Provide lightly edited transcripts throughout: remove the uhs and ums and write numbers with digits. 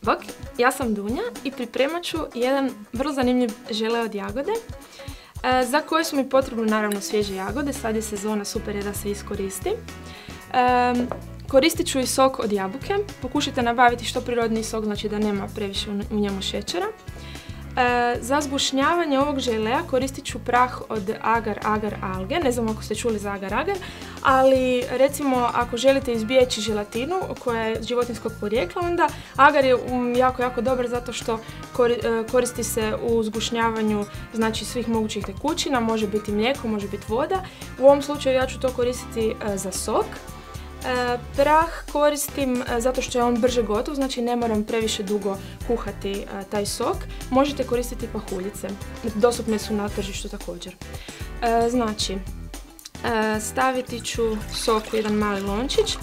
Bok, ja sam Dunja i pripremat ću jedan vrlo zanimljiv žele od jagode za koje su mi potrebne naravno svježe jagode, sad je sezona, super je da se iskoristi. Koristit ću i sok od jabuke, pokušajte nabaviti što prirodniji sok, znači da nema previše u njemu šećera. Za zgušnjavanje ovog želea koristit ću prah od agar-agar alge, ne znam ako ste čuli za agar-agar, ali recimo ako želite izbjeći želatinu koja je životinjskog porijekla, onda agar je jako dobar zato što koristi se u zgušnjavanju znači svih mogućih tekućina, može biti mlijeko, može biti voda. U ovom slučaju ja ću to koristiti za sok. Prah koristim zato što je on brže gotov, znači ne moram previše dugo kuhati taj sok. Možete koristiti pahuljice, dostupne su na tržištu također. Znači, staviti ću sok u jedan mali lončić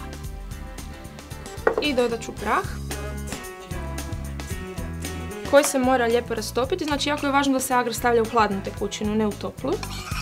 i dodat ću prah koji se mora lijepo rastopiti, znači jako je važno da se agar stavlja u hladnu tekućinu, ne u toplu.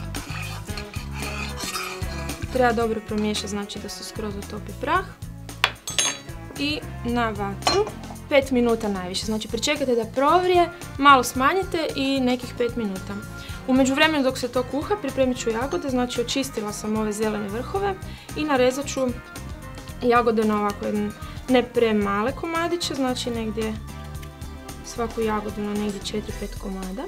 Treba dobro promiješati, znači da se skroz utopi prah. I na vatru 5 minuta najviše, znači pričekajte da provrije, malo smanjite i nekih 5 minuta. U međuvremenu dok se to kuha pripremit ću jagode, znači očistila sam ove zelene vrhove i narezat ću jagode na ovako ne premale komadiće, znači negdje svaku jagodu na negdje 4-5 komada.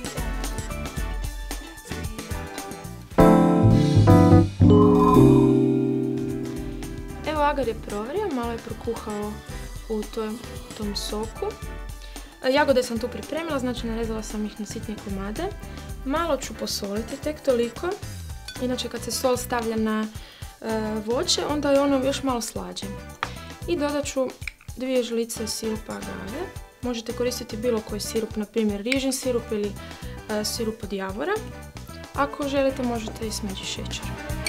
Agar je provrio, malo je prokuhao u tom soku. Jagode sam tu pripremila, znači narezala sam ih na sitne komade. Malo ću posoliti, tek toliko. Inače kad se sol stavlja na voće, onda je ono još malo slađe. I dodat ću 2 žlice sirupa agave. Možete koristiti bilo koji sirup, na primjer rižin sirup ili sirup od javora. Ako želite možete i smeđi šećer.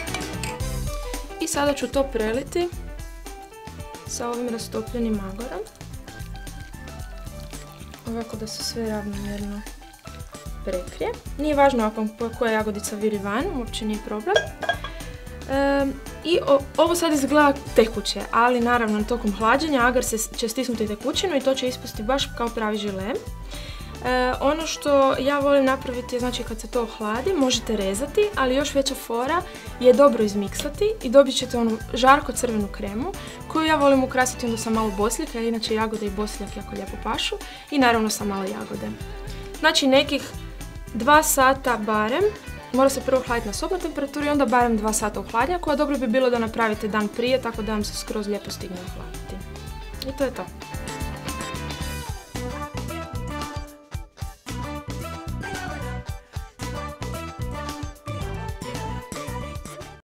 I sada ću to preliti sa ovim rastopljenim agarom, ovako da se sve ravnomjerno prekrije. Nije važno ako koja jagodica viri van, uopće nije problem. I ovo sad izgleda tekuće, ali naravno tokom hlađenja agar će stisnuti tekućinu i to će ispasti baš kao pravi žele. Ono što ja volim napraviti je, znači kad se to ohladi možete rezati, ali još veća fora je dobro izmiksati i dobit ćete onu žarko crvenu kremu koju ja volim ukrasiti onda sa malo bosljaka, jer inače jagode i bosljak jako lijepo pašu, i naravno sa malo jagode. Znači nekih 2 sata barem, mora se prvo hladiti na sobnoj temperaturi, onda barem 2 sata u hladnjaku, a dobro bi bilo da napravite dan prije tako da vam se skroz lijepo stigne ohladiti. I to je to.